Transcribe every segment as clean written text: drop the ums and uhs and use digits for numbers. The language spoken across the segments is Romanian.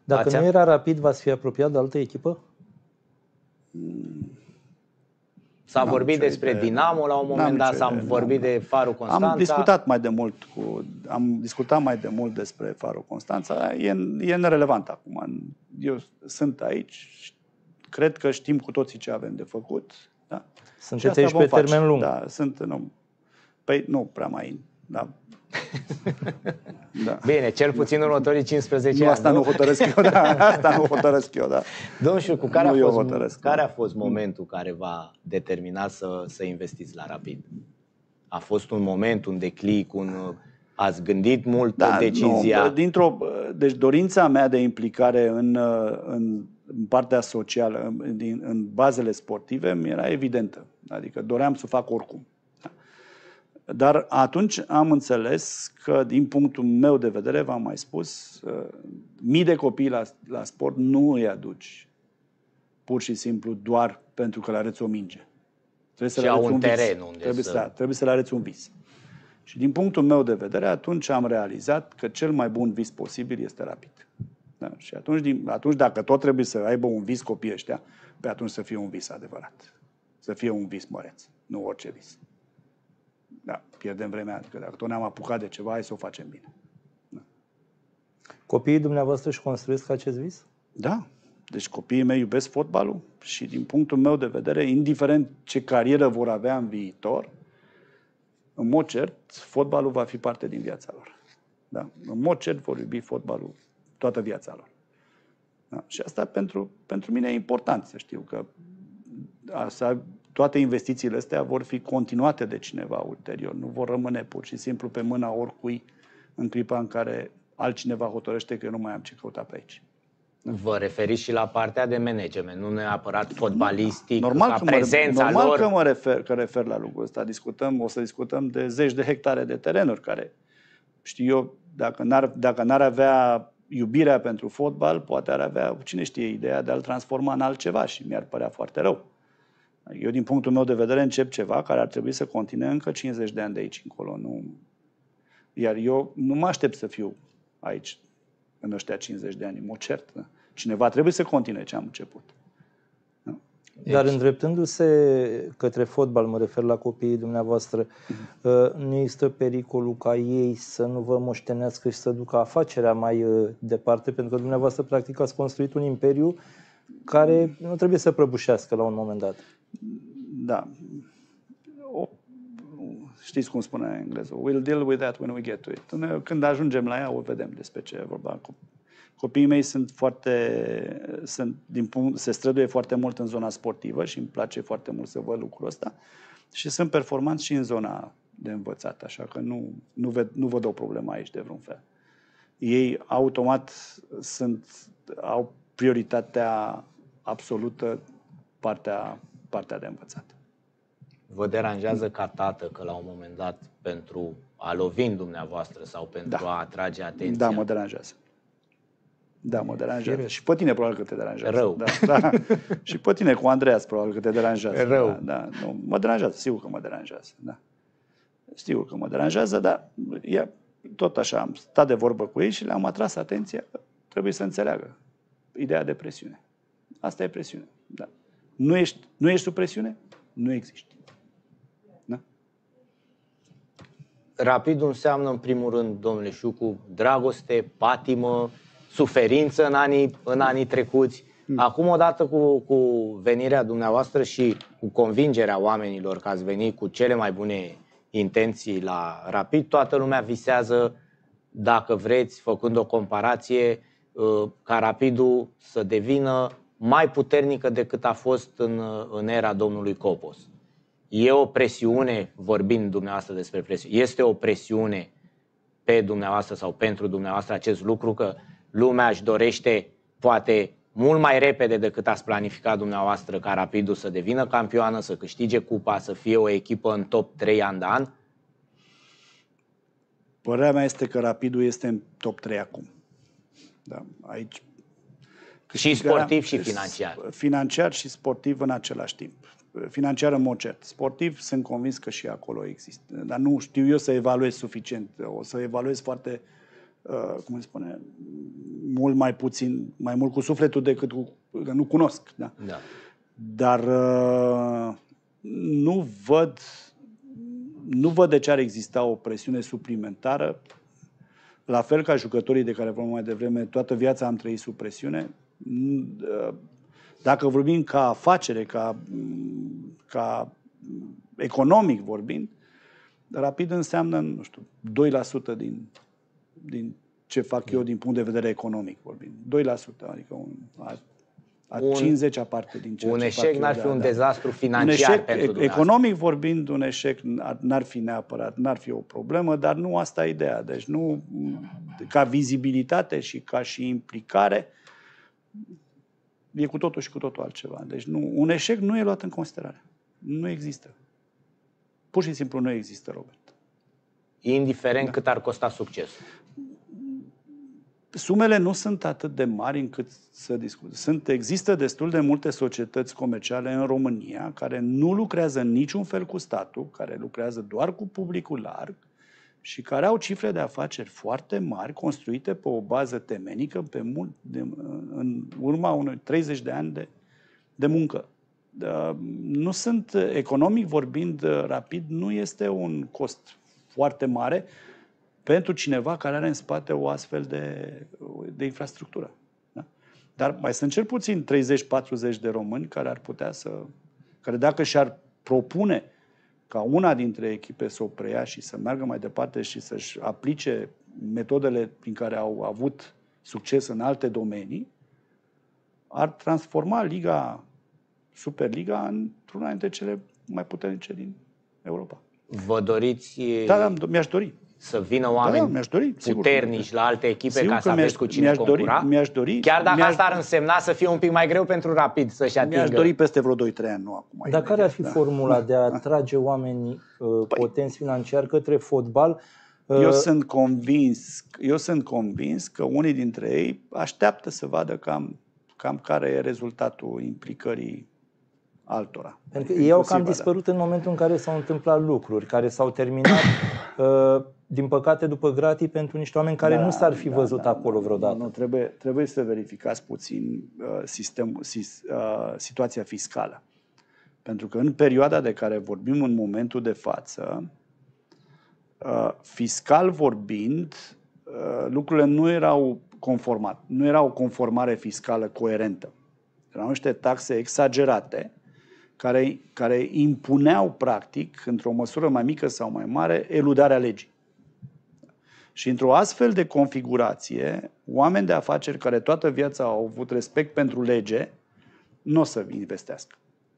Dacă nu era Rapid, v-ați fi apropiat de altă echipă? S-a vorbit despre Dinamo la un moment dat, s-a vorbit de Farul Constanța. Am discutat mai de mult despre Farul Constanța. E nerelevant acum. Eu sunt aici, cred că știm cu toții ce avem de făcut. Da? Sunteți aici pe termen lung. Da, păi nu prea mai... Da. Da. Bine, cel puțin în următorii 15 ani. Asta nu hotărăsc eu, da. Asta nu hotărăsc eu, da. Domnul Șurcu, care a fost momentul care v-a determinat să investiți la Rapid? A fost un moment, un declic, ați gândit mult decizia? Deci dorința mea de implicare în partea socială, în bazele sportive, mi era evidentă. Adică doream să fac oricum. Dar atunci am înțeles că, din punctul meu de vedere, v-am mai spus, mii de copii la sport nu îi aduci pur și simplu doar pentru că le arăți o minge. Trebuie să le arăți un teren unde trebuie să le arăți un vis. Și din punctul meu de vedere, atunci am realizat că cel mai bun vis posibil este Rapid. Da? Și atunci, dacă tot trebuie să aibă un vis copiii ăștia, pe atunci să fie un vis adevărat. Să fie un vis măreț, nu orice vis. Da, pierdem vremea, adică dacă tot ne-am apucat de ceva, hai să o facem bine. Da. Copiii dumneavoastră își construiesc acest vis? Da, deci copiii mei iubesc fotbalul și din punctul meu de vedere, indiferent ce carieră vor avea în viitor, în mod cert, fotbalul va fi parte din viața lor. Da? În mod cert vor iubi fotbalul toată viața lor. Da? Și asta pentru mine e important să știu că toate investițiile astea vor fi continuate de cineva ulterior. Nu vor rămâne pur și simplu pe mâna oricui în clipa în care altcineva hotărăște că eu nu mai am ce căuta pe aici. Vă referiți și la partea de management, nu neapărat fotbalistic, la prezența lor? Normal că refer la lucrul ăsta. O să discutăm de zeci de hectare de terenuri care, știu eu, dacă n-ar avea iubirea pentru fotbal, poate ar avea, cine știe, ideea de a-l transforma în altceva și mi-ar părea foarte rău. Eu, din punctul meu de vedere, încep ceva care ar trebui să continue încă 50 de ani de aici încolo. Iar eu nu mă aștept să fiu aici în ăștia 50 de ani, mă cert. Da? Cineva trebuie să continue ce am început. Da? Dar îndreptându-se către fotbal, mă refer la copiii dumneavoastră, nu există pericolul ca ei să nu vă moștenească și să ducă afacerea mai departe? Pentru că dumneavoastră, practic, ați construit un imperiu care nu trebuie să prăbușească la un moment dat. Da. Știți cum spune în engleză? We'll deal with that when we get to it. Când ajungem la ea, o vedem despre ce e vorba. Copiii mei se străduie foarte mult în zona sportivă și îmi place foarte mult să văd lucrul ăsta. Și sunt performanți și în zona de învățat, așa că nu văd o problemă aici de vreun fel. Ei automat au prioritatea absolută partea de învățat. Vă deranjează ca tată că la un moment dat, pentru a lovi în dumneavoastră sau pentru a atrage atenția? Da, mă deranjează. Da, mă deranjează. Și pe tine probabil că te deranjează. Rău. Da. Și pe tine cu Andreas probabil că te deranjează. Rău. Da. Nu, mă deranjează, sigur că mă deranjează. Da. Sigur că mă deranjează, dar tot așa am stat de vorbă cu ei și le-am atras atenția că trebuie să înțeleagă ideea de presiune. Asta e presiune. Da. Nu ești sub presiune? Nu există. Da? Rapidul înseamnă, în primul rând, domnule Șucu, dragoste, patimă, suferință în anii trecuți. Acum, odată cu venirea dumneavoastră și cu convingerea oamenilor că ați venit cu cele mai bune intenții la Rapid, toată lumea visează, dacă vreți, făcând o comparație, ca Rapidul să devină mai puternică decât a fost în era domnului Copos. E o presiune, vorbind dumneavoastră despre presiune, este o presiune pe dumneavoastră sau pentru dumneavoastră acest lucru, că lumea își dorește, poate mult mai repede decât ați planificat dumneavoastră, ca Rapidul să devină campioană, să câștige cupa, să fie o echipă în top 3 an de an? Părerea mea este că Rapidul este în top 3 acum. Da, aici. Și sportiv și financiar. Financiar și sportiv în același timp. Financiar în mod cert. Sportiv sunt convins că și acolo există. Dar nu știu eu să evaluez suficient. O să evaluez foarte cum se spune, mult mai puțin, mai mult cu sufletul decât că nu cunosc. Da? Da. Dar nu văd de ce ar exista o presiune suplimentară. La fel ca jucătorii de care vorbeam mai devreme, toată viața am trăit sub presiune. Dacă vorbim ca afacere, ca economic vorbind, Rapid înseamnă, nu știu, 2% din ce fac eu din punct de vedere economic vorbind. 2%, adică a 50-a parte din ceea un ce eșec fac eu, n-ar fi un dezastru un financiar eșec, pentru dumneavoastră. economic vorbind, un eșec n-ar fi neapărat, n-ar fi o problemă, dar nu asta e ideea. Deci nu, ca vizibilitate și ca și implicare, e cu totul și cu totul altceva. Deci nu, un eșec nu e luat în considerare. Nu există. Pur și simplu nu există, Robert. Indiferent cât ar costa succesul. Sumele nu sunt atât de mari încât să discutăm. Există destul de multe societăți comerciale în România care nu lucrează în niciun fel cu statul, care lucrează doar cu publicul larg și care au cifre de afaceri foarte mari, construite pe o bază temenică în urma unui 30 de ani de muncă. Nu sunt, economic vorbind, Rapid nu este un cost foarte mare pentru cineva care are în spate o astfel de infrastructură. Da? Dar mai sunt cel puțin 30-40 de români care ar putea care dacă și-ar propune ca una dintre echipe să o preia și să meargă mai departe și să-și aplice metodele prin care au avut succes în alte domenii, ar transforma Superliga într-una dintre cele mai puternice din Europa. Vă doriți mi-aș dori. Să vină oameni puternici la alte echipe ca să aveți cu cine concura? Mi-aș dori. Chiar dacă asta ar însemna să fie un pic mai greu pentru Rapid să-și atingă. Mi-aș dori peste vreo 2-3 ani, nu acum. Dar care ar fi formula de a atrage oamenii potenți financiar către fotbal? Eu sunt convins că unii dintre ei așteaptă să vadă cam care e rezultatul implicării altora. Pentru că ei au cam dispărut în momentul în care s-au întâmplat lucruri, care s-au terminat, din păcate, după gratii pentru niște oameni care nu s-ar fi văzut acolo vreodată. Nu, trebuie să verificați puțin situația fiscală. Pentru că în perioada de care vorbim în momentul de față, fiscal vorbind, lucrurile nu erau conformate. Nu era o conformare fiscală coerentă. Erau niște taxe exagerate care impuneau, practic, într-o măsură mai mică sau mai mare, eludarea legii. Și într-o astfel de configurație, oameni de afaceri care toată viața au avut respect pentru lege, nu o să investească.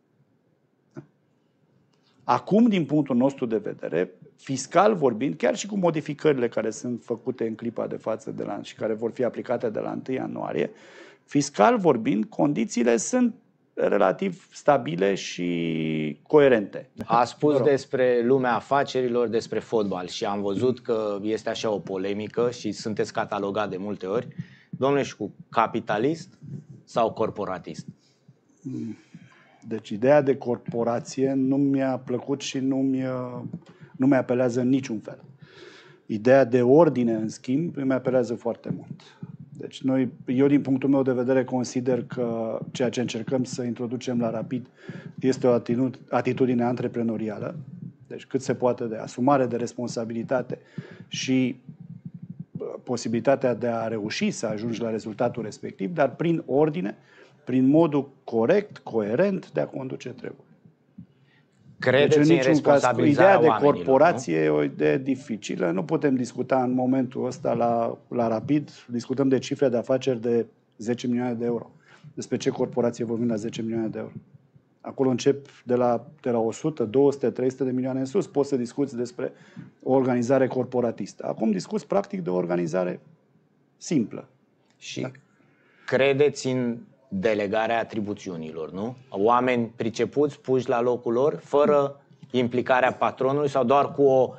Acum, din punctul nostru de vedere, fiscal vorbind, chiar și cu modificările care sunt făcute în clipa de față și care vor fi aplicate de la 1 ianuarie, fiscal vorbind, condițiile sunt relativ stabile și coerente. A spus despre lumea afacerilor, despre fotbal și am văzut că este așa o polemică și sunteți catalogat de multe ori. Domnule Șucu, capitalist sau corporatist? Deci ideea de corporație nu mi-a plăcut și nu mi-apelează în niciun fel. Ideea de ordine, în schimb, mi apelează foarte mult. Deci eu, din punctul meu de vedere, consider că ceea ce încercăm să introducem la Rapid este o atitudine antreprenorială, deci cât se poate de asumare de responsabilitate și posibilitatea de a reuși să ajungi la rezultatul respectiv, dar prin ordine, prin modul corect, coerent de a conduce treburile. Credeți deci, în responsabilizarea ideea de corporație nu? e o idee dificilă. Nu putem discuta în momentul ăsta la Rapid. Discutăm de cifre de afaceri de 10 milioane de euro. Despre ce corporație vorbim la 10 milioane de euro? Acolo încep de la 100, 200, 300 de milioane în sus. Poți să discuți despre o organizare corporatistă. Acum discuți practic de o organizare simplă. Și credeți în delegarea atribuțiunilor, nu? Oameni pricepuți, puși la locul lor, fără implicarea patronului sau doar cu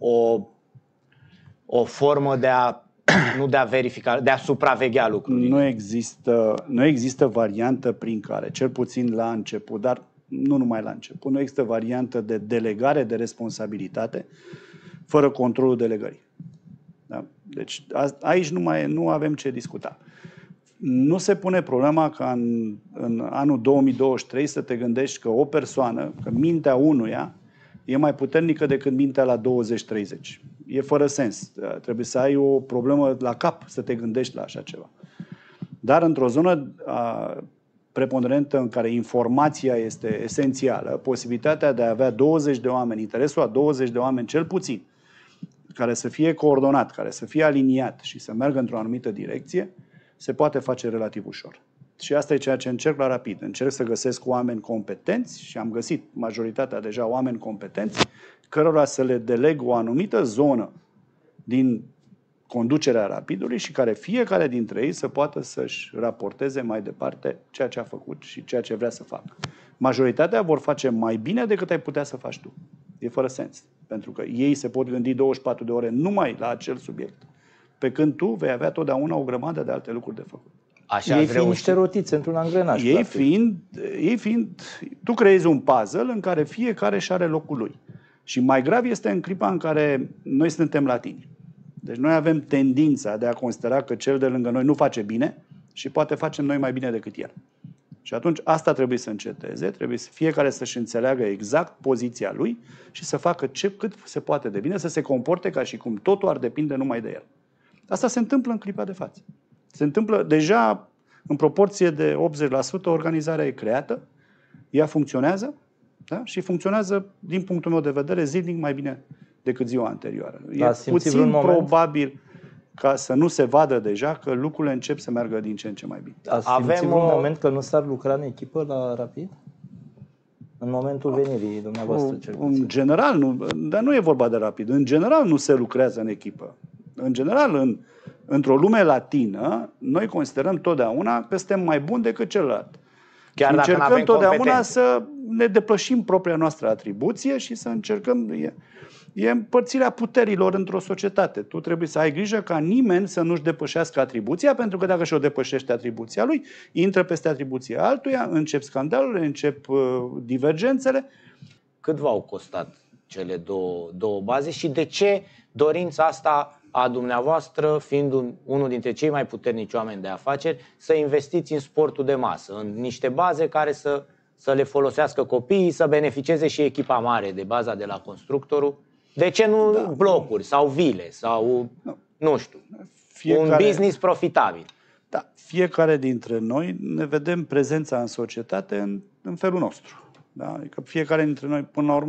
o formă de a verifica, de a supraveghea lucrurile. Nu există variantă prin care, cel puțin la început, dar nu numai la început, nu există variantă de delegare de responsabilitate fără controlul delegării. Da? Deci aici nu avem ce discuta. Nu se pune problema ca în anul 2023 să te gândești că o persoană, că mintea unuia e mai puternică decât mintea la 20-30. E fără sens. Trebuie să ai o problemă la cap să te gândești la așa ceva. Dar într-o zonă preponderentă în care informația este esențială, posibilitatea de a avea 20 de oameni, interesul a 20 de oameni cel puțin, care să fie coordonat, care să fie aliniat și să meargă într-o anumită direcție, se poate face relativ ușor. Și asta e ceea ce încerc la Rapid. Încerc să găsesc oameni competenți și am găsit majoritatea deja oameni competenți, cărora să le deleg o anumită zonă din conducerea Rapidului și care fiecare dintre ei să poată să-și raporteze mai departe ceea ce a făcut și ceea ce vrea să facă. Majoritatea vor face mai bine decât ai putea să faci tu. E fără sens. Pentru că ei se pot gândi 24 de ore numai la acel subiect. Pe când tu vei avea totdeauna o grămadă de alte lucruri de făcut. Așa ei fiind niște rotițe într-un angrenaj. Ei fiind, tu creezi un puzzle în care fiecare și are locul lui. Și mai grav este în clipa în care noi suntem latini. Deci noi avem tendința de a considera că cel de lângă noi nu face bine și poate facem noi mai bine decât el. Și atunci asta trebuie să înceteze, trebuie fiecare să-și înțeleagă exact poziția lui și să facă cât se poate de bine, să se comporte ca și cum totul ar depinde numai de el. Asta se întâmplă în clipa de față. Se întâmplă deja în proporție de 80%, organizarea e creată, ea funcționează, da? Și funcționează, din punctul meu de vedere, zilnic mai bine decât ziua anterioară. E puțin probabil ca să nu se vadă deja că lucrurile încep să meargă din ce în ce mai bine. Avem un moment că nu s-ar lucra în echipă la Rapid? În momentul venirii dumneavoastră, cel puțin. În general, nu, dar nu e vorba de Rapid. În general nu se lucrează în echipă. În general, într-o lume latină, noi considerăm totdeauna că suntem mai buni decât celălalt. Chiar dacă încercăm totdeauna competențe. să ne depășim propria noastră atribuție și să încercăm... E împărțirea puterilor într-o societate. Tu trebuie să ai grijă ca nimeni să nu-și depășească atribuția, pentru că dacă și-o depășește atribuția lui, intră peste atribuția altuia, încep scandalurile, încep divergențele. Cât v-au costat cele două baze și de ce dorința asta a dumneavoastră, fiind unul dintre cei mai puternici oameni de afaceri, să investiți în sportul de masă, în niște baze care să le folosească copiii, să beneficieze și echipa mare de baza de la constructorul? De ce nu blocuri sau vile sau, nu știu, un business profitabil? Da, fiecare dintre noi ne vedem prezența în societate în felul nostru. Da? Adică fiecare dintre noi,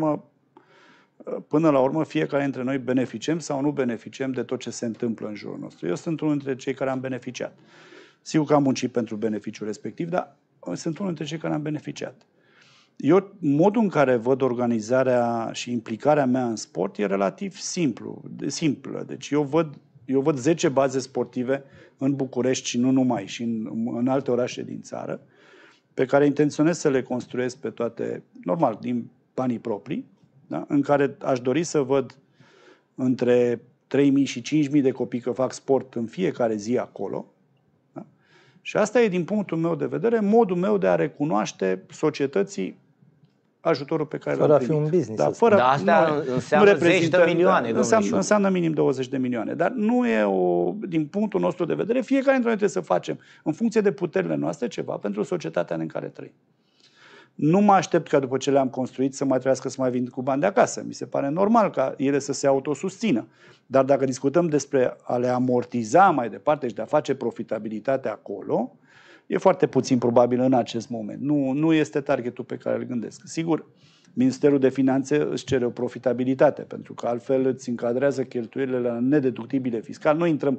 până la urmă, fiecare dintre noi beneficiem sau nu beneficiem de tot ce se întâmplă în jurul nostru. Eu sunt unul dintre cei care am beneficiat. Sigur că am muncit pentru beneficiul respectiv, dar sunt unul dintre cei care am beneficiat. Eu, modul în care văd organizarea și implicarea mea în sport e relativ simplă. Deci eu văd 10 baze sportive în București și nu numai, și în alte orașe din țară, pe care intenționez să le construiesc pe toate, normal, din banii proprii, da? În care aș dori să văd între 3.000 și 5.000 de copii că fac sport în fiecare zi acolo. Da? Și asta e, din punctul meu de vedere, modul meu de a recunoaște societății ajutorul pe care l-am primit. Fără a fi un business. Da, fără, dar asta înseamnă zeci de milioane. Înseamnă minim 20 de milioane. Dar nu e din punctul nostru de vedere, fiecare dintre noi trebuie să facem, în funcție de puterile noastre, ceva pentru societatea în care trăim. Nu mă aștept ca după ce le-am construit să mai trebuiască să mai vin cu bani de acasă. Mi se pare normal ca ele să se autosusțină. Dar dacă discutăm despre a le amortiza mai departe și de a face profitabilitate acolo, e foarte puțin probabil în acest moment. Nu este targetul pe care îl gândesc. Sigur, Ministerul de Finanțe își cere o profitabilitate, pentru că altfel îți încadrează cheltuielile la nedeductibile fiscal. Noi intrăm,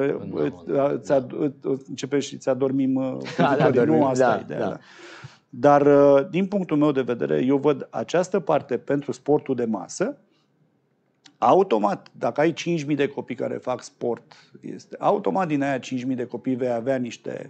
începe și îți adormim nu asta e ideea. Da. Dar, din punctul meu de vedere, eu văd această parte pentru sportul de masă. Automat, dacă ai 5.000 de copii care fac sport, automat din aia 5.000 de copii vei avea niște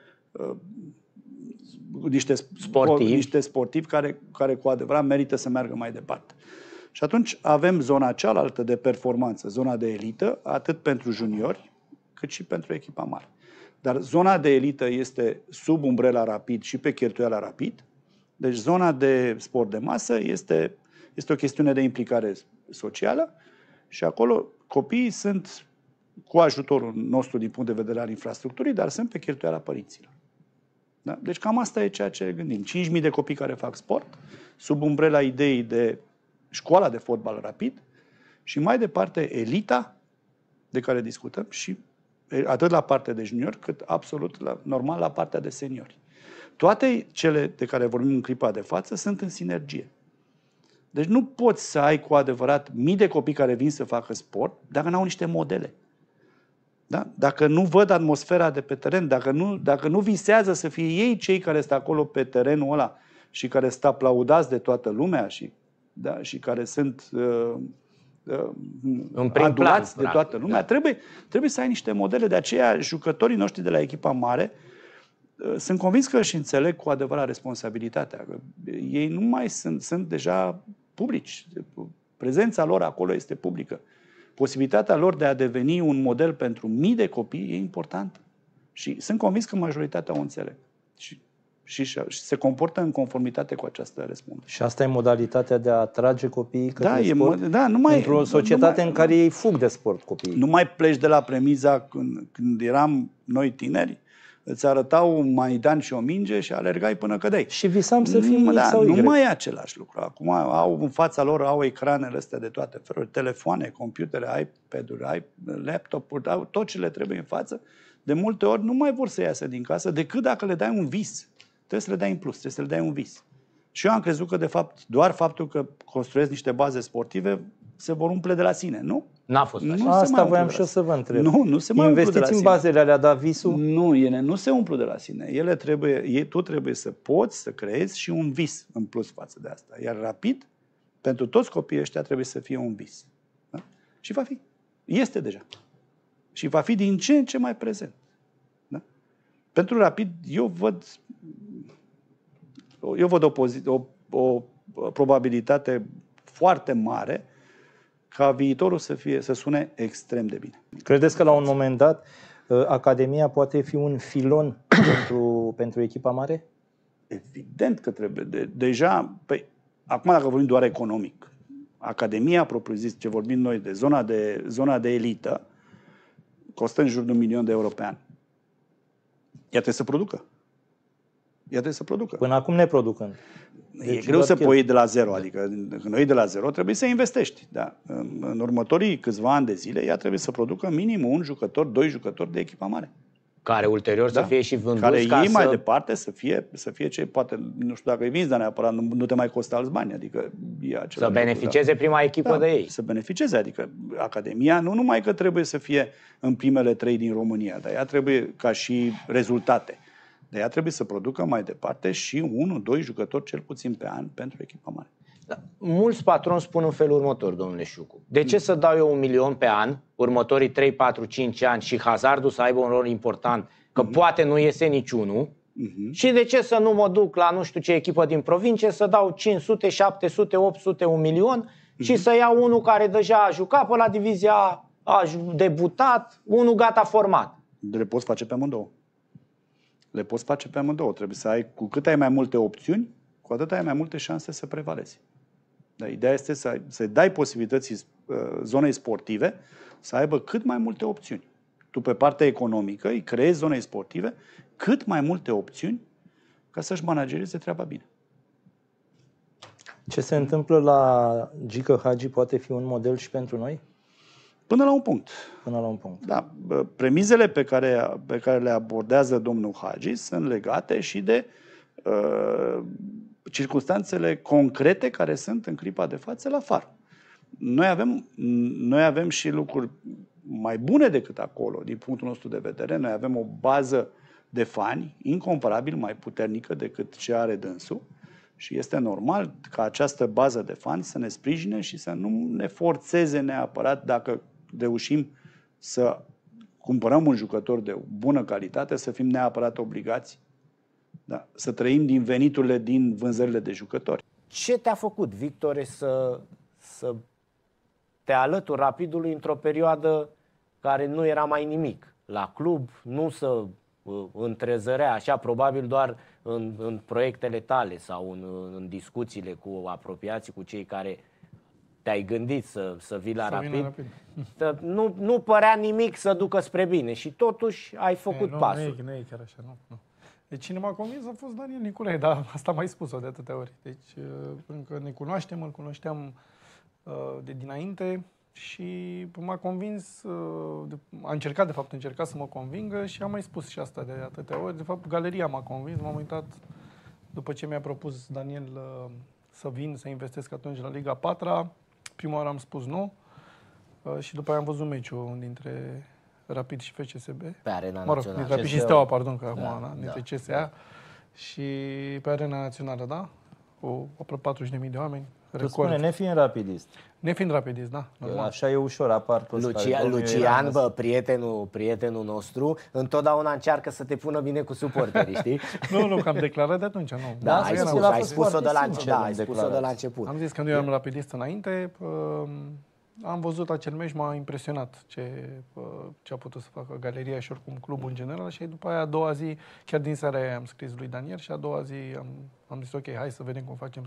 sportivi care cu adevărat merită să meargă mai departe. Și atunci avem zona cealaltă de performanță, zona de elită, atât pentru juniori, cât și pentru echipa mare. Dar zona de elită este sub umbrela Rapid și pe cheltuiala Rapid. Deci zona de sport de masă este o chestiune de implicare socială și acolo copiii sunt cu ajutorul nostru din punct de vedere al infrastructurii, dar sunt pe cheltuiala părinților. Da? Deci cam asta e ceea ce gândim. 5.000 de copii care fac sport, sub umbrela ideii de școala de fotbal Rapid și mai departe elita de care discutăm și atât la partea de juniori cât absolut normal la partea de seniori. Toate cele de care vorbim în clipa de față sunt în sinergie. Deci nu poți să ai cu adevărat mii de copii care vin să facă sport dacă nu au niște modele. Da? Dacă nu văd atmosfera de pe teren, dacă nu visează să fie ei cei care stă acolo pe terenul ăla și care sunt aplaudați de toată lumea și care sunt adulați de toată lumea, trebuie să ai niște modele. De aceea jucătorii noștri de la echipa mare sunt convins că își înțeleg cu adevărat responsabilitatea. Ei nu mai sunt deja publici. Prezența lor acolo este publică. Posibilitatea lor de a deveni un model pentru mii de copii e importantă. Și sunt convins că majoritatea o înțeleg. Și se comportă în conformitate cu această răspundere. Și asta e modalitatea de a atrage copiii către sport? Într-o societate în care ei fug de sport copiii. Nu mai pleci de la premiza când eram noi tineri, îți arătau un maidan și o minge și alergai până cădeai. Și visam să fim nu mai e același lucru. Acum au în fața lor, au ecranele astea de toate feluri, telefoane, computere, iPad-uri, laptop-uri, au tot ce le trebuie în față. De multe ori nu mai vor să iasă din casă decât dacă le dai un vis. Trebuie să le dai în plus, trebuie să le dai un vis. Și eu am crezut că, de fapt, doar faptul că construiesc niște baze sportive se vor umple de la sine. Nu? N-a fost așa. Asta voiam și eu să vă întreb. Nu se mai umplu de la Investiți sine. în bazele alea, dar visul? Nu, ele nu se umplu de la sine. Tu trebuie să poți să creezi și un vis în plus față de asta. Iar Rapid, pentru toți copiii ăștia, trebuie să fie un vis. Da? Și va fi. Este deja. Și va fi din ce în ce mai prezent. Da? Pentru Rapid, eu văd o probabilitate foarte mare ca viitorul să sune extrem de bine. Credeți că la un moment dat Academia poate fi un filon pentru echipa mare? Evident că trebuie. Deja, acum dacă vorbim doar economic, Academia propriu-zis, ce vorbim noi de zona de elită, costă în jur de 1 milion de euro pe an. Ea trebuie să producă. Până acum neproducând. E greu să pui de la zero, adică când o iei de la zero trebuie să investești. Da. În următorii câțiva ani de zile ea trebuie să producă minim un jucător, 2 jucători de echipa mare. Care ulterior să fie și vânduți. Care ei mai departe să fie ce poate, nu știu dacă îi vinzi, dar neapărat nu te mai costă alți bani. Adică să beneficieze prima echipă de ei. Să beneficieze, adică Academia nu numai că trebuie să fie în primele 3 din România, dar ea trebuie ca și rezultate. Dar ea trebuie să producă mai departe și 1-2 jucători cel puțin pe an pentru echipa mare. Da. Mulți patroni spun în felul următor, domnule Șucu. De ce să dau eu 1 milion pe an, următorii 3, 4, 5 ani și hazardul să aibă un rol important, că poate nu iese niciunul, și de ce să nu mă duc la nu știu ce echipă din provincie să dau 500, 700, 800, 1 milion și să iau unul care deja a jucat pe la divizia, a debutat, unul gata format. Le poți face pe amândouă. Trebuie să ai, cu cât ai mai multe opțiuni, cu atât ai mai multe șanse să prevalezi. Dar ideea este să dai posibilității zonei sportive să aibă cât mai multe opțiuni. Tu pe partea economică îi creezi zonei sportive cât mai multe opțiuni ca să-și managerize treaba bine. Ce se întâmplă la Gică Hagi poate fi un model și pentru noi? Până la un punct. Da, premizele pe care le abordează domnul Hagi sunt legate și de circunstanțele concrete care sunt în clipa de față la FAR. Noi avem și lucruri mai bune decât acolo, din punctul nostru de vedere. Noi avem o bază de fani incomparabil mai puternică decât ce are dânsul și este normal ca această bază de fani să ne sprijine și să nu ne forțeze neapărat, dacă reușim să cumpărăm un jucător de bună calitate, să fim neapărat obligați, da, să trăim din veniturile din vânzările de jucători. Ce te-a făcut, Victore, să te alături Rapidului într-o perioadă care nu era mai nimic la club, nu să întrezărea așa, probabil doar în proiectele tale sau în discuțiile cu apropiații, cu cei care te-ai gândit să vii la Să vin la Rapid. Nu părea nimic să ducă spre bine și totuși ai făcut pasul. Nu e chiar așa, nu. Deci cine m-a convins a fost Daniel Nicolae, dar asta am mai spus-o de atâtea ori. Deci încă ne cunoaștem, îl cunoșteam de dinainte și m-a convins, a încercat să mă convingă și am mai spus și asta de atâtea ori. De fapt, galeria m-a convins, m-am uitat după ce mi-a propus Daniel să vin, să investesc atunci la Liga 4-a. Prima oară am spus nu și după aia am văzut meciul dintre Rapid și FCSB. Pe Arena Națională. Națională. Rapid și Steaua, pardon, că Da, acum, dintre da, CSA și pe Arena Națională, da? Cu aproape 40.000 de oameni. Tu spune, nefiind rapidist. Nefiind rapidist, da. Normal. Așa e ușor, apar toți Lucian, bă, prietenul nostru, întotdeauna încearcă să te pună bine cu suporterii, știi? Nu, că am declarat de atunci, nu. Da, ai spus-o de sincer la început. Am zis că nu eram rapidist înainte. Am văzut acel meci, m-a impresionat ce a putut să facă galeria și oricum clubul în general și după aia a doua zi, chiar din seara aia am scris lui Daniel și a doua zi am zis ok, hai să vedem cum facem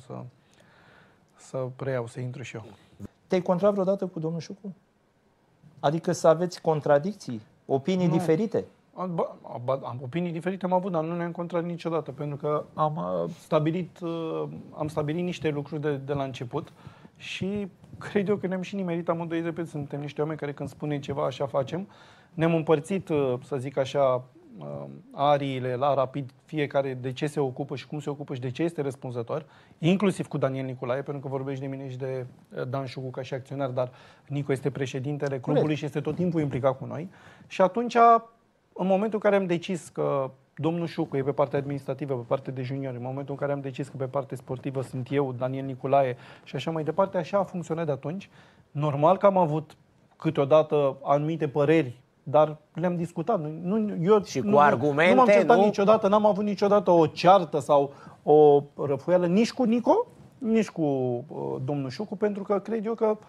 să preiau, să intru și eu. Te-ai contrat vreodată cu domnul Șucu? Adică să aveți contradicții, opinii diferite? Am opinii diferite, am avut, dar nu ne-am encontrat niciodată, pentru că am stabilit niște lucruri de la început și cred eu că ne-am și nimerit amândoi, repet, suntem niște oameni care când spunem ceva, așa facem. Ne-am împărțit, să zic așa, ariile la Rapid, fiecare de ce se ocupă și cum se ocupă și de ce este răspunzător, inclusiv cu Daniel Nicolae, pentru că vorbești de mine și de Dan Șucu ca și acționar, dar Nico este președintele clubului și este tot timpul implicat cu noi. Și atunci, în momentul în care am decis că domnul Șucu e pe partea administrativă, pe partea de juniori, în momentul în care am decis că pe partea sportivă sunt eu, Daniel Nicolae și așa mai departe, așa a funcționat de atunci. Normal că am avut câteodată anumite păreri, dar le-am discutat. Cu argumente, nu m-am certat niciodată, n-am avut niciodată o ceartă sau o răfuială nici cu Nico, nici cu domnul Șucu, pentru că cred eu că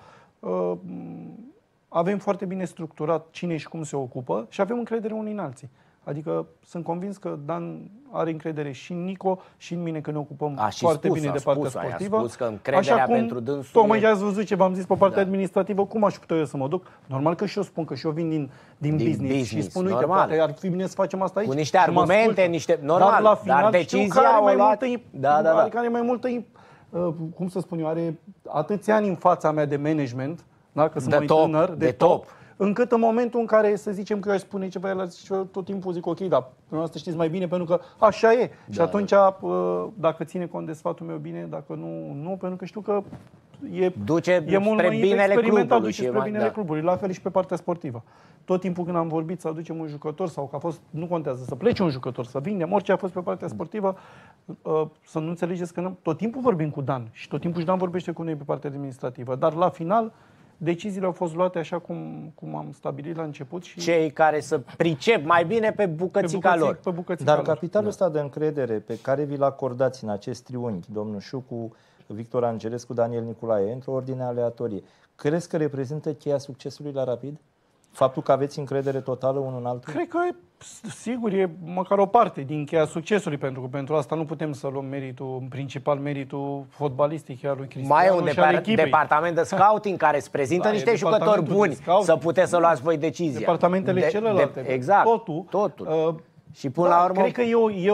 avem foarte bine structurat cine și cum se ocupă și avem încredere unii în alții. Adică sunt convins că Dan are încredere și în Nico și în mine că ne ocupăm foarte bine de partea sportivă. A spus că încrederea pentru dânsul... Tocmai ați văzut ce v-am zis pe partea administrativă, cum aș putea eu să mă duc? Normal că și eu spun că și eu vin din business și spun, uite, poate ar fi bine să facem asta aici. Cu niște argumente, niște... Normal, dar la final decizia o luat... Are mai multă, cum să spun eu, are atâția ani în fața mea de management, da? Că sunt mai tânăr, de top. Încât în momentul în care, să zicem că eu aș spune ceva, el ar zice, eu tot timpul zic ok, dar dumneavoastră știți mai bine pentru că așa e. Da. Și atunci, dacă ține cont de sfatul meu bine, dacă nu, pentru că știu că e mult mai experimentat, duce spre binele clubului, la fel și pe partea sportivă. Tot timpul când am vorbit să aducem un jucător sau că a fost, nu contează, să plece un jucător, să vindem, orice a fost pe partea sportivă, să nu înțelegeți că tot timpul vorbim cu Dan și tot timpul și Dan vorbește cu noi pe partea administrativă, dar la final deciziile au fost luate așa cum am stabilit la început. Și cei care să pricep mai bine pe bucățica lor. Dar capitalul ăsta de încredere pe care vi-l acordați în acest triunghi, domnul Șucu, Victor Angelescu, Daniel Nicolae, într-o ordine aleatorie, crezi că reprezintă cheia succesului la Rapid? Faptul că aveți încredere totală unul în altul? Cred că, sigur, e măcar o parte din cheia succesului, pentru că pentru asta nu putem să luăm principal meritul fotbalistic al lui Cristiano. Mai e un departament de scouting care îți prezintă niște jucători buni să puteți să luați voi decizia. Departamentele celelalte. Exact. Totul. Și până la urmă... Cred că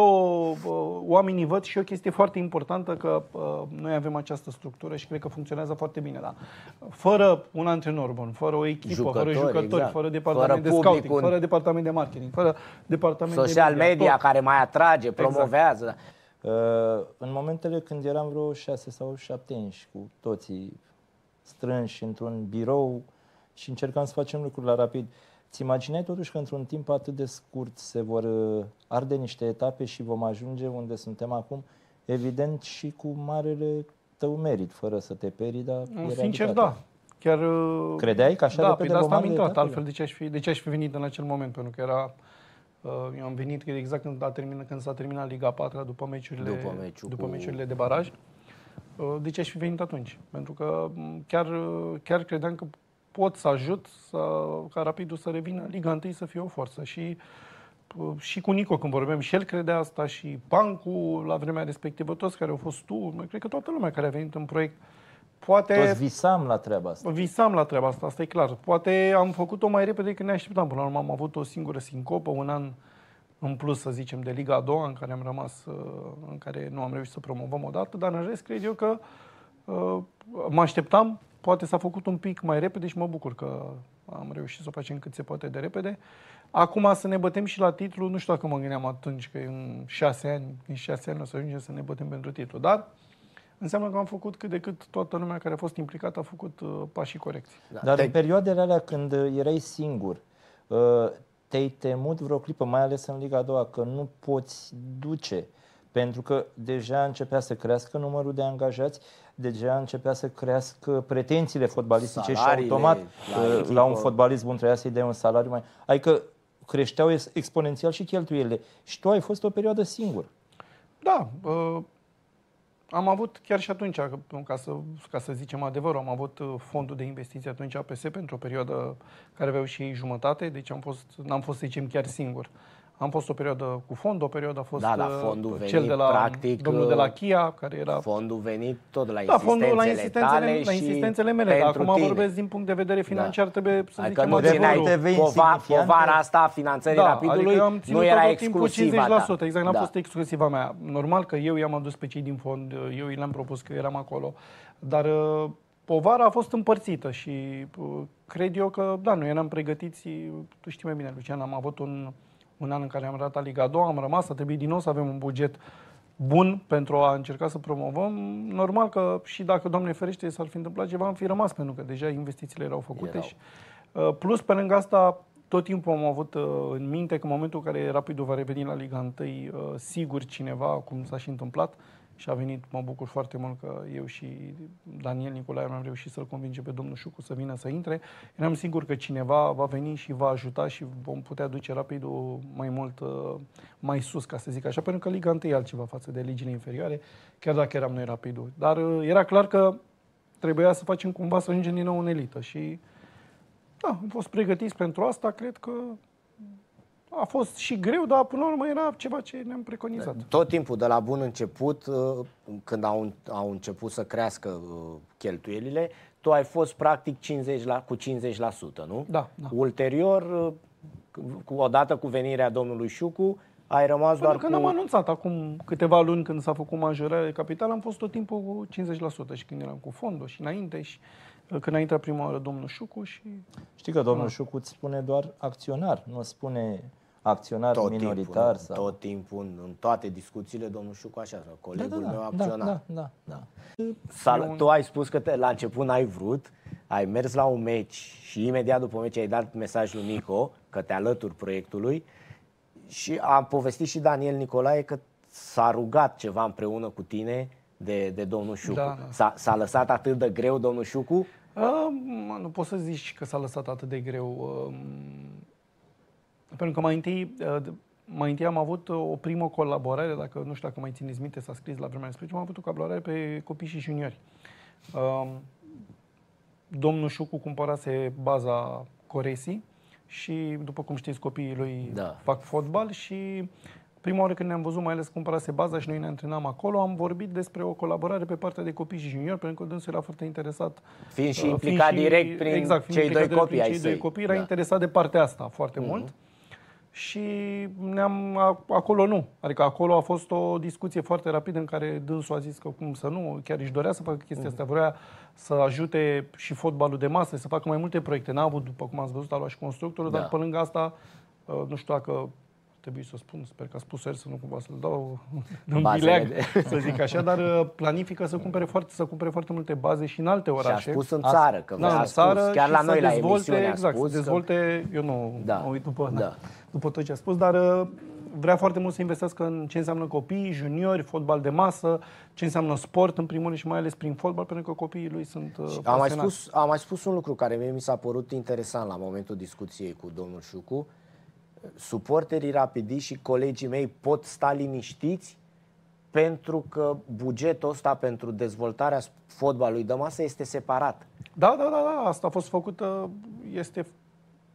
oamenii văd și o chestie foarte importantă că noi avem această structură și cred că funcționează foarte bine. Da? Fără un antrenor bun, fără o echipă, fără jucători, exact. Fără departament de scouting, fără departament de marketing, fără departament social media care mai atrage, promovează. Exact. În momentele când eram vreo 6 sau 7 ani și cu toții strânși într-un birou și încercam să facem lucruri la Rapid, ți imaginai totuși că într-un timp atât de scurt se vor arde niște etape și vom ajunge unde suntem acum, evident și cu marele tău merit, fără să te peri, dar sincer, da. Chiar credeai că așa repede vom arde etape? Altfel de ce aș fi venit în acel moment, pentru că eu am venit exact când s-a terminat Liga 4 după meciurile de baraj. De ce aș fi venit atunci? Pentru că chiar credeam că pot să ajut ca Rapidul să revină Liga 1 să fie o forță. Și cu Nico când vorbeam, și el credea asta, și Pancu la vremea respectivă, toți care au fost cred că toată lumea care a venit în proiect Poate Toți visam la treaba asta. visam la treaba asta, asta e clar. Poate am făcut-o mai repede decât ne așteptam. Până la urmă am avut o singură sincopă, un an în plus, să zicem, de Liga a doua, în care am rămas, în care nu am reușit să promovăm odată, dar în rest cred eu că mă așteptam, poate s-a făcut un pic mai repede și mă bucur că am reușit să o facem cât se poate de repede. Acum să ne bătem și la titlu, nu știu dacă mă gândeam atunci că în 6 ani o să ajungem să ne bătem pentru titlu, dar înseamnă că am făcut cât de cât toată lumea care a fost implicată a făcut pașii corecți. Dar în perioadele alea când erai singur, te-ai temut vreo clipă, mai ales în Liga a doua, că nu poți duce? Pentru că deja începea să crească numărul de angajați, deja începea să crească pretențiile fotbalistice și automat la un fotbalist bun trebuia să-i dai un salariu mai... Adică creșteau exponențial și cheltuielile. Și tu ai fost o perioadă singur. Da, am avut chiar și atunci, ca să zicem adevărul, am avut fondul de investiții atunci APS pentru o perioadă care aveau și ei jumătate, deci n-am fost, să zicem, chiar singur. Am fost o perioadă cu fond, o perioadă a fost cel de la practic, domnul de la Chia, care era... Fondul venit tot la insistențele mele, dar acum vorbesc din punct de vedere financiar, trebuie să zicem adevărul. Povara asta a finanțării Rapidului nu era exclusivă ta. Exact, n-a fost exclusiva mea. Normal că eu i-am adus pe cei din fond, eu i-am propus că eram acolo, dar povara a fost împărțită și cred eu că, da, noi eram pregătiți, tu știi mai bine, Lucian, am avut un an în care am ratat Liga a doua, am rămas, a trebuit din nou să avem un buget bun pentru a încerca să promovăm. Normal că și dacă, Doamne ferește, s-ar fi întâmplat ceva, am fi rămas, pentru că deja investițiile erau făcute. Și, plus, pe lângă asta, tot timpul am avut în minte că în momentul în care Rapidul va reveni la Liga 1, sigur cineva, cum s-a și întâmplat, și a venit, mă bucur foarte mult că eu și Daniel Nicolae am reușit să-l convingem pe domnul Șucu să vină să intre. Eram sigur că cineva va veni și va ajuta și vom putea duce Rapidul mai mult, mai sus, ca să zic așa, pentru că Liga 1 e altceva față de ligile inferioare, chiar dacă eram noi Rapidul. Dar era clar că trebuia să facem cumva să ajungem din nou în elită și da, am fost pregătiți pentru asta, cred că a fost și greu, dar până la urmă era ceva ce ne-am preconizat. Tot timpul, de la bun început, când au început să crească cheltuielile, tu ai fost practic cu 50%, nu? Da. Ulterior, odată cu venirea domnului Șucu, ai rămas doar cu... Când am anunțat acum câteva luni, când s-a făcut majorarea de capital, am fost tot timpul cu 50% și când eram cu fondul și înainte și când a intrat prima oară domnul Șucu și... Știi că domnul Șucu îți spune doar acționar, nu spune acționar tot minoritar. Timpul, tot timpul, în toate discuțiile, domnul Șucu așa, colegul meu acționar. Da. Tu ai spus că la început n-ai vrut, ai mers la un meci și imediat după meci ai dat mesaj lui Nico că te alături proiectului și a povestit și Daniel Nicolae că s-a rugat ceva împreună cu tine de domnul Șucu. Da. S-a lăsat atât de greu domnul Șucu? Nu poți să zici că s-a lăsat atât de greu. Pentru că mai întâi am avut o primă colaborare, dacă nu știu dacă mai țineți minte, s-a scris la vremea respectivă, am avut o colaborare pe copii și juniori. Domnul Șucu cumpărase baza Coresi și, după cum știți, copiii lui fac fotbal și prima oară când ne-am văzut, mai ales cumpărase baza și noi ne antrenam acolo, am vorbit despre o colaborare pe partea de copii și juniori, pentru că dânsul era foarte interesat. Fiind și implicat direct prin cei doi copii ai săi. Era interesat de partea asta foarte mult. Și acolo nu. Adică acolo a fost o discuție foarte rapidă în care dânsul a zis că cum să nu, chiar își dorea să facă chestia asta, vrea să ajute și fotbalul de masă, să facă mai multe proiecte. N-a avut, după cum ați văzut, a luat și constructorul, dar pe lângă asta, nu știu dacă trebuie să spun, sper că a spus el, să nu cumva să-l dau în bileag, să zic așa, dar planifică să cumpere foarte multe baze și în alte orașe. Și a spus în țară, că a spus, chiar la noi la emisiune a spus. Să dezvolte, eu nu mă uit după tot ce a spus, dar vrea foarte mult să investească în ce înseamnă copii, juniori, fotbal de masă, ce înseamnă sport în primul rând și mai ales prin fotbal, pentru că copiii lui sunt pasionați. Am mai spus un lucru care mie mi s-a părut interesant la momentul discuției cu domnul Șucu. Suporterii rapidiști și colegii mei pot sta liniștiți pentru că bugetul ăsta pentru dezvoltarea fotbalului de masă este separat. Da, asta a fost făcută, este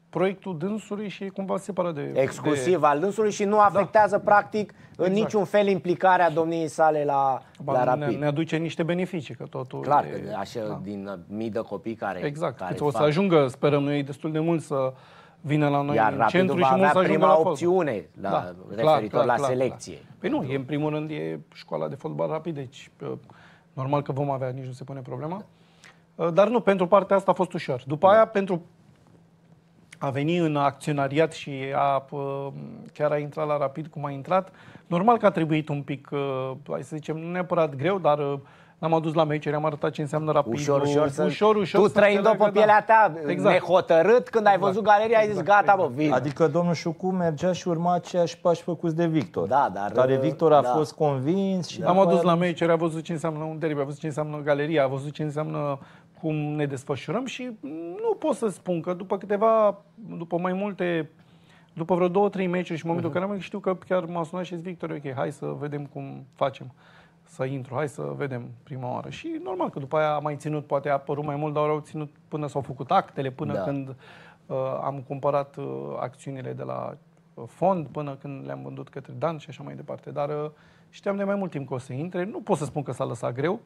proiectul dânsului și e cumva separat de... Exclusiv al dânsului și nu afectează practic în niciun fel implicarea domniei sale la Rapid. Ne aduce niște beneficii, că totul... Clar, că așa din mii de copii care... Exact, care o să ajungă, sperăm noi, destul de mult să vină la noi iar în centru și va mult să avea ajungă la prima fotbal. opțiune referitor la selecție. Păi nu, e în primul rând e școala de fotbal Rapid, deci normal că vom avea, nici nu se pune problema. Dar nu, pentru partea asta a fost ușor. După aia, pentru a veni în acționariat și chiar a intrat la Rapid cum a intrat, normal că a trebuit un pic, hai să zicem, nu neapărat greu, dar l-am adus la meciuri, am arătat ce înseamnă Rapid. Ușor, tu trăind-o pe pielea ta, nehotărât, când ai văzut galeria, ai zis gata, bă, vin. Adică domnul Șucu mergea și urma aceiași pași făcuți de Victor. Da, dar care Victor a fost convins și am adus la meciuri, a văzut ce înseamnă un derby, a văzut ce înseamnă galeria, a văzut ce înseamnă cum ne desfășurăm și nu pot să spun că după vreo 2-3 meciuri și în momentul în care am știu că chiar m-a sunat și zis Victor, ok, hai să vedem cum facem. Să intru, hai să vedem prima oară. Și normal că după aia a mai ținut, poate a apărut mai mult, dar au ținut până s-au făcut actele, până când am cumpărat acțiunile de la fond, până când le-am vândut către Dan și așa mai departe. Dar știam de mai mult timp că o să intre. Nu pot să spun că s-a lăsat greu.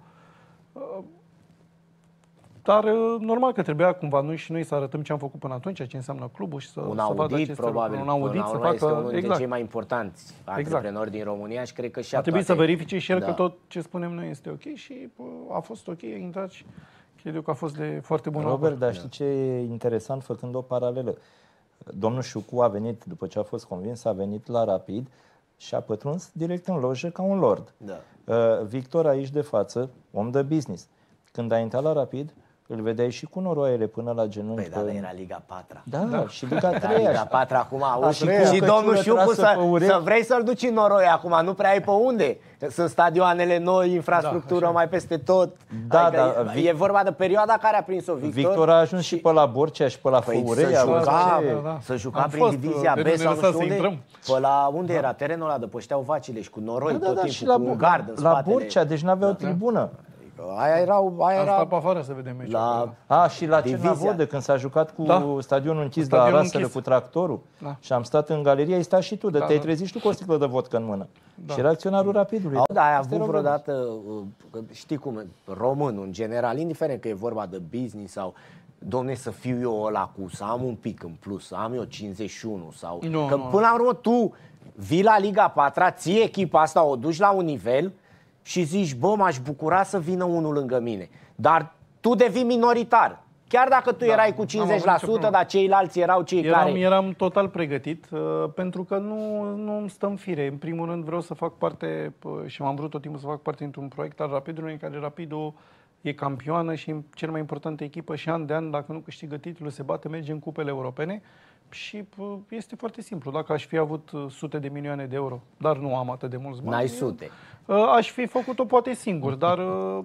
Dar normal că trebuia cumva noi să arătăm ce am făcut până atunci, ce înseamnă clubul și să vadă aceste probabil. Un audit, să facă, este unul dintre cei mai importanți antreprenori din România și cred că și a trebuit să verifice și el că tot ce spunem noi este ok și a fost ok, a intrat și cred eu că a fost de foarte bună. Robert, dar știi ce e interesant făcând o paralelă? Domnul Șucu a venit, după ce a fost convins, a venit la Rapid și a pătruns direct în lojă ca un lord. Victor aici de față, om de business. Când a intrat la Rapid, îl vedeai și cu noroaiele până la genunchi. Păi da, era Liga 4. Da, și Liga 3. Liga 4 acum, auzi, și domnul Șucu să vrei să-l duci în noroi acum, nu prea ai pe unde. Sunt stadioanele noi, infrastructură mai peste tot. Da, e vorba de perioada care a prins-o Victor. Victor a ajuns și pe la Borcea și pe la Făurei. Să juca prin divizia B sau nu știu unde. Pe la unde era terenul ăla de pășteau vacile și cu noroi tot timpul, cu un gard în spatele. La Borcea, deci n-aveau tribună. Aia am stat pe afară să vedem meciul. Și la Cernavodă, când s-a jucat cu stadionul închis la Arasele cu tractorul și am stat în galerie, ai stat și tu, te-ai trezit și tu cu o sticlă de vodcă în mână. Și era acționarul Rapidului. Ai avut vreodată, știi cum, românul în general, indiferent că e vorba de business sau domne, să fiu eu ăla să am un pic în plus, să am eu 51 sau... Că până la urmă tu vii la Liga 4, ții echipa asta, o duci la un nivel și zici, bă, m-aș bucura să vină unul lângă mine. Dar tu devii minoritar. Chiar dacă tu erai cu 50%, dar ceilalți erau cei care... Eram total pregătit, pentru că nu îmi stă în fire. În primul rând vreau să fac parte, și m-am vrut tot timpul să fac parte într-un proiect al Rapidului, în care Rapidul e campioană și cea mai importantă echipă și an de an, dacă nu câștigă titlul, se bate, merge în cupele europene. Și este foarte simplu. Dacă aș fi avut sute de milioane de euro, dar nu am atât de mulți bani. N-ai sute. Aș fi făcut-o poate singur, dar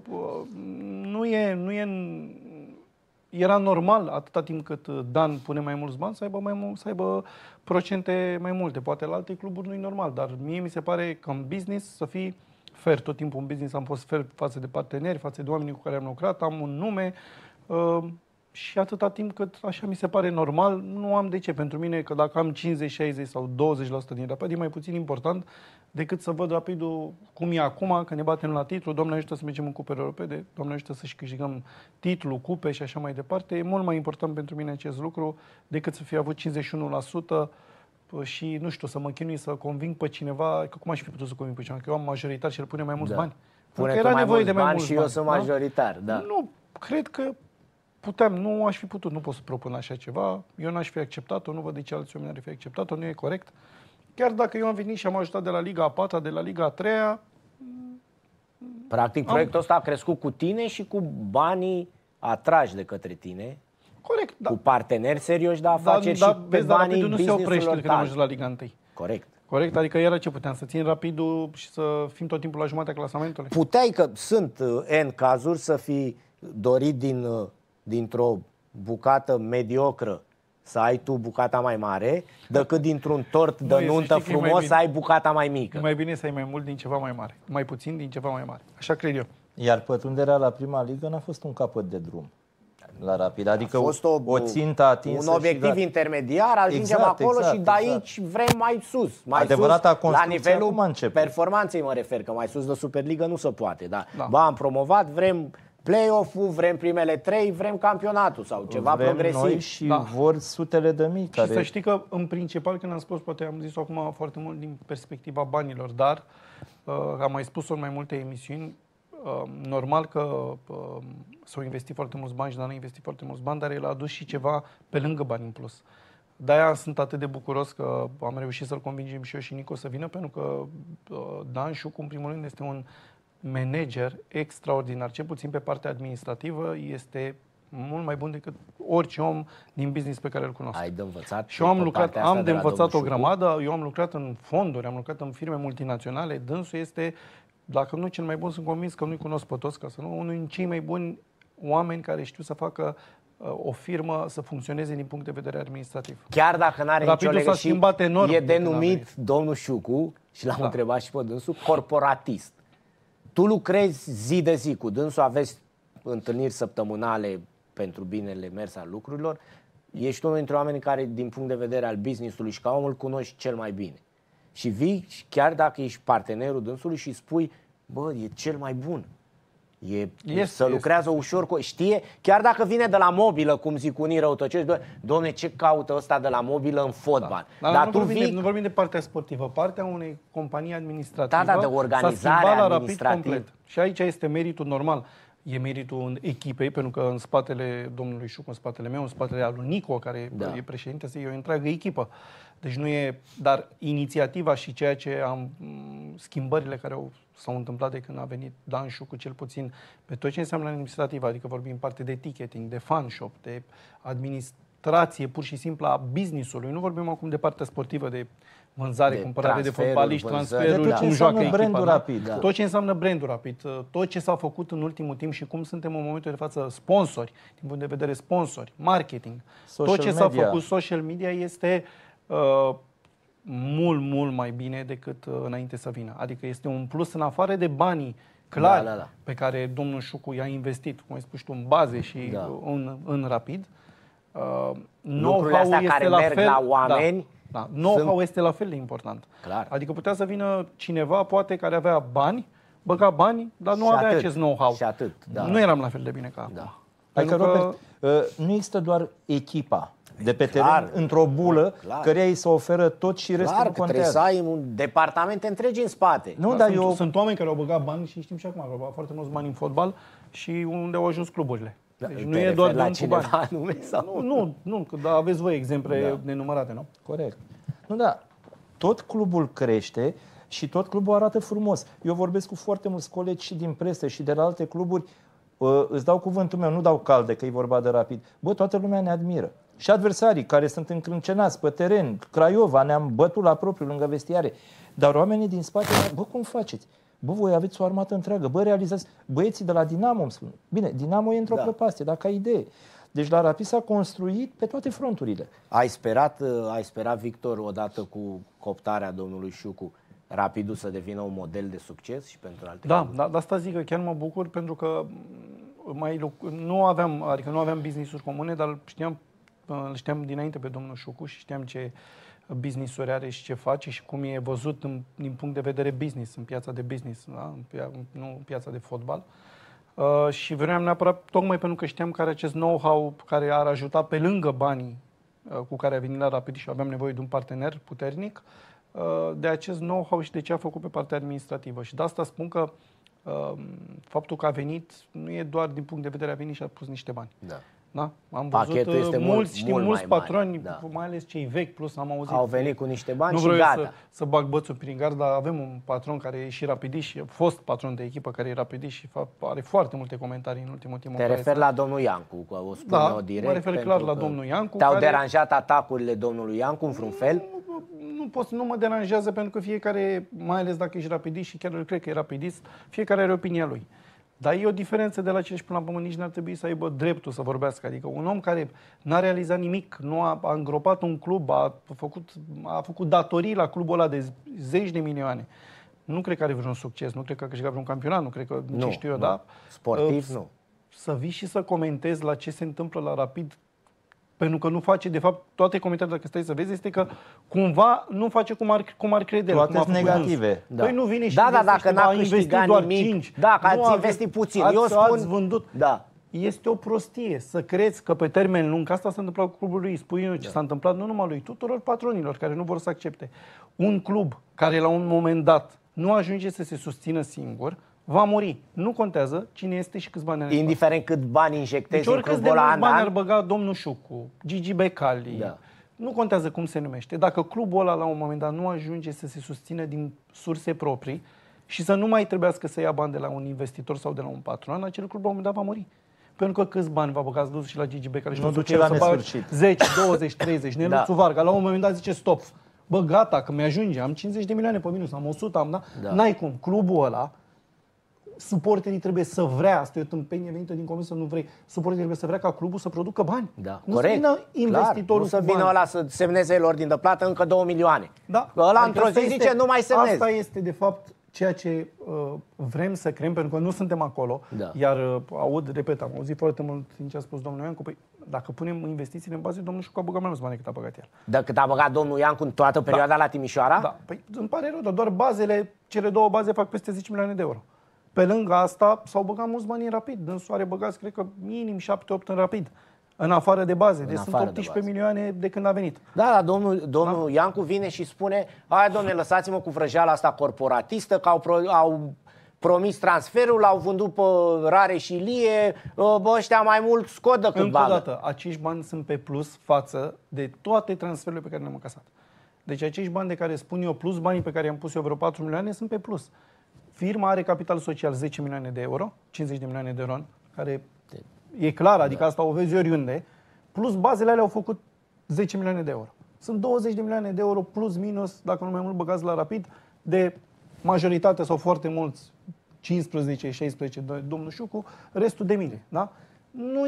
era normal atâta timp cât Dan pune mai mulți bani să aibă procente mai multe. Poate la alte cluburi nu e normal, dar mie mi se pare că în business să fii fair. Tot timpul în business am fost fair față de parteneri, față de oamenii cu care am lucrat, am un nume și atâta timp cât așa mi se pare normal, nu am de ce. Pentru mine că dacă am 50, 60 sau 20% din Rapid, e mai puțin important decât să văd Rapidul cum e acum, că ne batem la titlu, Doamne ajută să mergem în cupele europene, Doamne ajută să-și câștigăm titlul, cupe și așa mai departe. E mult mai important pentru mine acest lucru decât să fi avut 51% și, nu știu, să mă chinui să conving pe cineva, că cum aș fi putut să conving pe cineva, că eu am majoritar și el pune mai mulți bani. Pune era nevoie de mai mulți și eu sunt majoritar, da? Nu, cred că puteam, nu aș fi putut, nu pot să propun așa ceva, eu n-aș fi acceptat-o, nu văd de ce alți oameni ar fi acceptat-o, nu e corect. Chiar dacă eu am venit și am ajutat de la Liga a 4-a, de la Liga a 3-a... Practic, proiectul ăsta a crescut cu tine și cu banii atrași de către tine. Corect, da. Cu parteneri serioși de afaceri și pe banii nu se oprește când am ajuns la Liga 1. Corect, adică era ce puteam, să țin Rapidul și să fim tot timpul la jumătatea clasamentului? Puteai, că sunt N cazuri, să fi dorit dintr-o bucată mediocră să ai tu bucata mai mare, decât dintr-un tort de nuntă frumos să ai bucata mai mică. E mai bine să ai mai mult din ceva mai mare, mai puțin din ceva mai mare. Așa cred eu. Iar pătrunderea la prima ligă n-a fost un capăt de drum. la Rapid. Adică A fost o țintă atinsă. un obiectiv intermediar, ajungem acolo și de aici vrem mai sus. Mai Adevărata sus, la nivelul performanței mă refer, că mai sus de Superliga nu se poate. Da. Am promovat, vrem play-off-ul, vrem primele 3, vrem campionatul sau ceva progresiv. Noi și vor sutele de mii. Și să știi că în principal, când am spus, poate am zis-o acum foarte mult din perspectiva banilor, dar am mai spus-o în mai multe emisiuni, normal că s-au investit foarte mulți bani și Dan a investit foarte mulți bani, dar el a adus și ceva pe lângă bani în plus. De-aia sunt atât de bucuros că am reușit să-l convingem și eu și Nico să vină, pentru că Dan Șucu, în primul rând, este un manager extraordinar, cel puțin pe partea administrativă, este mult mai bun decât orice om din business pe care îl cunosc. Ai de învățat. Și eu am de învățat o grămadă, eu am lucrat în fonduri, am lucrat în firme multinaționale, dânsul este, dacă nu cel mai bun, sunt convins că nu-i cunosc pe toți, ca să nu, unul din cei mai buni oameni care știu să facă o firmă să funcționeze din punct de vedere administrativ. Chiar dacă n-are nicio legătură, e denumit domnul Șucu, și l-am întrebat și pe dânsul, corporatist. Tu lucrezi zi de zi cu dânsul, aveți întâlniri săptămânale pentru binele mers al lucrurilor. Ești unul dintre oamenii care, din punct de vedere al business-ului și ca om, îl cunoști cel mai bine. Și vii, chiar dacă ești partenerul dânsului, și spui, bă, e cel mai bun. Lucrează ușor, știe, chiar dacă vine de la mobilă, cum zic unii răutăcioși, dom'le, ce caută ăsta de la mobilă în fotbal? Dar nu vorbim de partea sportivă, partea unei companii administrative. Da, de organizare administrativă. Și aici este meritul normal. E meritul echipei, pentru că în spatele domnului Șucu, în spatele meu, în spatele al lui Nico, care e președinte, e o întreagă echipă. Deci nu e, dar inițiativa și ceea ce schimbările care s-au întâmplat de când a venit Dan Șucu, cel puțin pe tot ce înseamnă administrativ, adică vorbim parte de ticketing, de fan shop, de administrație pur și simplu a business-ului. Nu vorbim acum de partea sportivă, de vânzare, cumpărare de fotbaliști, transferuri, cum joacă echipa, Rapid. Tot ce înseamnă brandul Rapid, tot ce s-a făcut în ultimul timp și cum suntem în momentul de față sponsori, din punct de vedere sponsori, marketing, tot ce s-a făcut social media este mult mai bine decât înainte să vină. Adică este un plus în afară de banii clari pe care domnul Șucu i-a investit, cum ai spus tu, în baze și în Rapid. Lucrurile astea care merg la oameni. Know-how este la fel de important. Clar. Adică putea să vină cineva, poate, care avea bani, băga bani, dar nu avea acest know-how. Și atât. Nu eram la fel de bine ca acum. Adică, Robert, nu există doar echipa de pe teren, într-o bulă, căreia îi se oferă tot și restul nu contează. Trebuie să ai un departament întregi în spate. Sunt oameni care au băgat bani și știm și acum, au băgat foarte mulți bani în fotbal și unde au ajuns cluburile. Deci nu e doar la cineva anume sau nu, dar aveți voi exemple nenumărate, nu? Corect. Tot clubul crește și tot clubul arată frumos. Eu vorbesc cu foarte mulți colegi și din presă și de la alte cluburi. Îți dau cuvântul meu, nu dau calde că e vorba de Rapid. Bă, toată lumea ne admiră. Și adversarii care sunt încrâncenați pe teren, Craiova, ne-am bătut la propriu lângă vestiare. Dar oamenii din spate, bă, cum faceți? Bă, voi aveți o armată întreagă, bă, realizați. Băieții de la Dinamo îmi spun. Bine, Dinamo e într-o prăpastie, dacă ai idee. Deci la Rapid s-a construit pe toate fronturile. Ai sperat, Victor, odată cu cooptarea domnului Șucu, Rapidul să devină un model de succes și pentru alte cluburi? Da, asta zic că chiar mă bucur, pentru că nu aveam business-uri comune, dar știam dinainte pe domnul Șucu și știam ce business-uri are și ce face și cum e văzut din punct de vedere business, în piața de business, nu în piața de fotbal. Și vreau neapărat, tocmai pentru că știam că are acest know-how care ar ajuta pe lângă banii cu care a venit la Rapid și aveam nevoie de un partener puternic, de acest know-how și de ce a făcut pe partea administrativă. Și de asta spun că faptul că a venit nu e doar din punct de vedere a venit și a pus niște bani. Da? Am văzut mulți patroni, mai ales cei vechi, plus am auzit. Au venit cu niște bani și gata. Nu vreau să bag bățul prin gard, dar avem un patron care e și rapidist și fost patron de echipă care e rapidist și are foarte multe comentarii în ultimul timp. Te referi la domnul Iancu, că o spun eu direct. Mă refer clar la domnul Iancu. Te-au deranjat atacurile domnului Iancu în vreun fel? Nu mă deranjează, pentru că fiecare, mai ales dacă ești rapidist și chiar eu cred că e rapidist, fiecare are opinia lui. Dar e o diferență de la ce și până la pământ, nici n-ar trebui să aibă dreptul să vorbească. Adică un om care n-a realizat nimic, nu a îngropat un club, a făcut datorii la clubul ăla de zeci de milioane. Nu cred că are vreun succes, nu cred că a câștigat vreun campionat, nu cred că, ce știu eu, da? Sportiv, nu. să vii și să comentezi la ce se întâmplă la Rapid, pentru că nu face, de fapt, toate comentariile, dacă stai să vezi, este că cumva nu face cum ar crede. Toate sunt negative. Da. Păi nu vine și dacă n-a câștigat doar nimic, 5. dacă ați investit puțin. Eu spun, ați vândut. Da. Este o prostie să crezi că pe termen lung, asta s-a întâmplat cu clubul lui, spui eu ce s-a întâmplat nu numai lui, tuturor patronilor care nu vor să accepte. Un club care la un moment dat nu ajunge să se susțină singur, va muri. Nu contează cine este și câți bani are. Indiferent cât bani injectezi deci în clubul ăla an. bani ar băga domnul Șucu, Gigi Becali. Da. Nu contează cum se numește. Dacă clubul ăla la un moment dat nu ajunge să se susțină din surse proprii și să nu mai trebuiască să ia bani de la un investitor sau de la un patron, acel club la un moment dat va muri. Pentru că câți bani va băga, ați dus și la Gigi Becali și nu duce la nesfârșit. 10, 20, 30. Neluțu Varga la un moment dat zice stop. Bă, gata, că mi-ajunge, am 50 de milioane pe minus, am 100, am, da? N-ai cum. Clubul ăla, suporterii trebuie să vrea, asta e o tâmpenie venită din comisie, să nu vrei, suporterii trebuie să vrea ca clubul să producă bani. Da, nu corect. să vină investitorul nu să vină ăla să semneze el ordin de plată încă 2 milioane. Da. Ăla Adică într-o zi zice nu mai semnez. Asta este de fapt ceea ce vrem să creăm, pentru că nu suntem acolo. Da. Iar am auzit foarte mult din ce a spus domnul Iancu, păi, dacă punem investițiile în bază, domnul Șucu a băgat mai mulți bani decât a băgat el. Decât a băgat domnul Iancu în toată perioada la Timișoara? Da, păi îmi pare rău, dar doar bazele, cele două baze fac peste 10 milioane de euro. Pe lângă asta s-au băgat mulți bani în Rapid. Dânsul are băgați, cred că, minim 7-8 în Rapid. În afară de baze. Deci sunt 18 milioane de când a venit. Da, domnul Iancu vine și spune: hai, domnule, lăsați-mă cu vrăjeala asta corporatistă, că au promis transferul, l-au vândut pe Rare și Ilie, ăștia mai mult scot decât Încă bagă. o dată, acești bani sunt pe plus față de toate transferurile pe care le-am încasat. Deci acești bani de care spun eu, plus banii pe care i-am pus eu, vreo 4 milioane, sunt pe plus. Firma are capital social 10 milioane de euro, 50 de milioane de euro, care e clar, adică asta o vezi oriunde, plus bazele alea au făcut 10 milioane de euro. Sunt 20 de milioane de euro plus minus, dacă nu mai mult băgați la Rapid, de majoritate sau foarte mulți, 15, 16, domnul Șucu, restul de mine. Da? Nu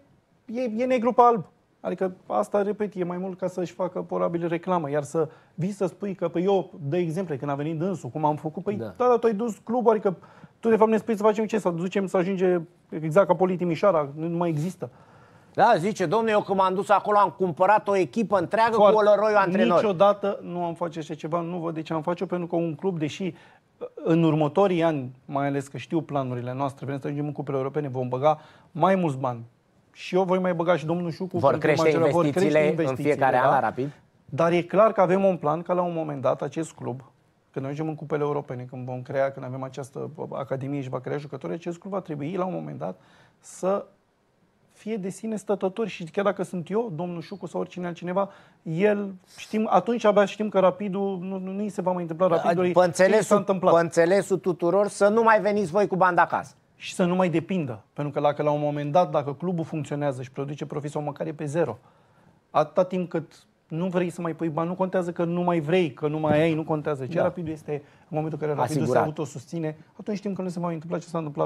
e negru pe alb. Adică asta, repet, e mai mult ca să-și facă probabil reclamă. Iar să vii să spui că, pe eu, de exemplu, când a venit dânsul, cum am făcut, păi, da, tu ai dus clubul, adică tu de fapt ne spui să facem ce? Să ducem să ajunge exact ca Poli Timișoara, nu mai există. Da, zice, domnule, eu când m-am dus acolo am cumpărat o echipă întreagă cu Olăroiu antrenor. Niciodată nu am face așa ceva, nu văd de ce am face-o, pentru că un club, deși în următorii ani, mai ales că știu planurile noastre, vrem să ajungem în cupele europene, vom băga mai mulți bani. Și eu voi mai băga și domnul Șucu. Vor crește investițiile în fiecare an la Rapid? Dar e clar că avem un plan ca la un moment dat acest club, când ajungem în cupele europene, când vom crea, când avem această academie și va crea jucători, acest club va trebui la un moment dat să fie de sine stătători și chiar dacă sunt eu, domnul Șucu sau oricine altcineva, el știm, atunci abia știm că Rapidul nu se va mai întâmpla Rapidului. Pe înțelesul tuturor să nu mai veniți voi cu bani de acasă. Și să nu mai depindă. Pentru că dacă la un moment dat, dacă clubul funcționează și produce profit sau măcar e pe zero, atâta timp cât nu vrei să mai pui bani, nu contează că nu mai vrei, că nu mai ai, nu contează. Ce Rapidul este, în momentul în care Rapidul se autosusține, atunci știm că nu se va întâmpla ce s-a întâmplat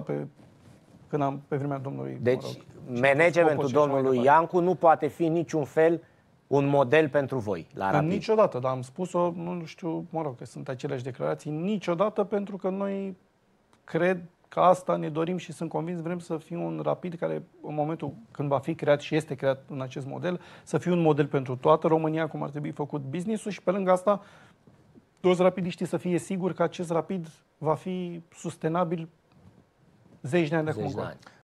pe vremea domnului. Deci, managementul domnului Iancu nu poate fi niciun fel un model pentru voi la Rapid. Niciodată, dar am spus-o, nu știu, că sunt aceleași declarații, niciodată, pentru că noi cred că asta ne dorim și sunt convins, vrem să fim un Rapid care, în momentul când va fi creat și este creat în acest model, să fie un model pentru toată România, cum ar trebui făcut business-ul, și pe lângă asta toți rapidiștii să fie siguri că acest Rapid va fi sustenabil 10 de ani de acum.